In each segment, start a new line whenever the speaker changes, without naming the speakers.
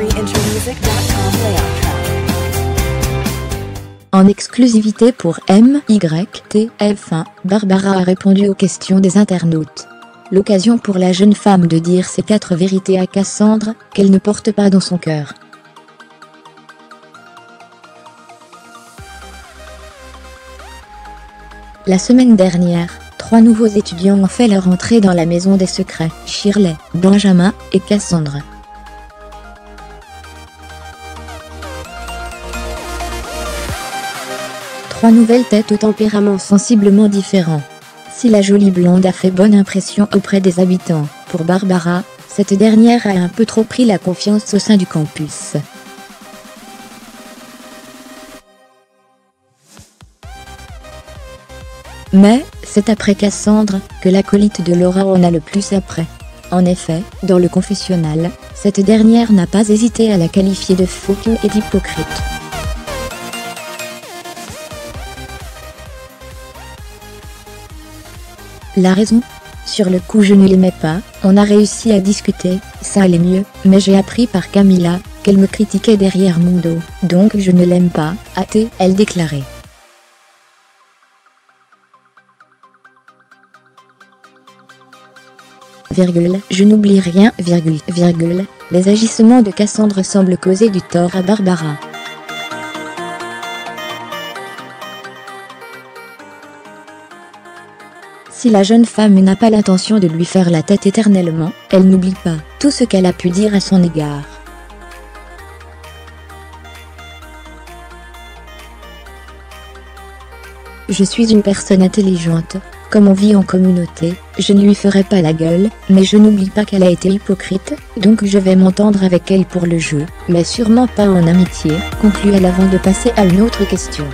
En exclusivité pour MYTF1, Barbara a répondu aux questions des internautes. L'occasion pour la jeune femme de dire ses 4 vérités à Cassandre, qu'elle ne porte pas dans son cœur. La semaine dernière, 3 nouveaux étudiants ont fait leur entrée dans la maison des secrets, Shirley, Benjamin et Cassandre. Trois nouvelles têtes au tempérament sensiblement différent. Si la jolie blonde a fait bonne impression auprès des habitants, pour Barbara, cette dernière a un peu trop pris la confiance au sein du campus. Mais, c'est après Cassandre, que l'acolyte de Laura en a le plus après. En effet, dans le confessionnal, cette dernière n'a pas hésité à la qualifier de faux cul et d'hypocrite. La raison ? Sur le coup je ne l'aimais pas, on a réussi à discuter, ça allait mieux, mais j'ai appris par Camilla, qu'elle me critiquait derrière mon dos, donc je ne l'aime pas, a-t-elle déclaré. Je n'oublie rien, les agissements de Cassandre semblent causer du tort à Barbara. Si la jeune femme n'a pas l'intention de lui faire la tête éternellement, elle n'oublie pas tout ce qu'elle a pu dire à son égard. Je suis une personne intelligente. Comme on vit en communauté, je ne lui ferai pas la gueule, mais je n'oublie pas qu'elle a été hypocrite, donc je vais m'entendre avec elle pour le jeu, mais sûrement pas en amitié, conclut-elle avant de passer à une autre question.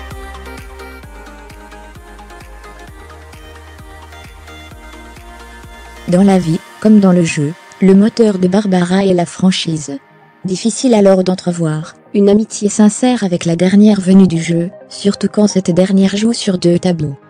Dans la vie, comme dans le jeu, le moteur de Barbara est la franchise. Difficile alors d'entrevoir une amitié sincère avec la dernière venue du jeu, surtout quand cette dernière joue sur 2 tableaux.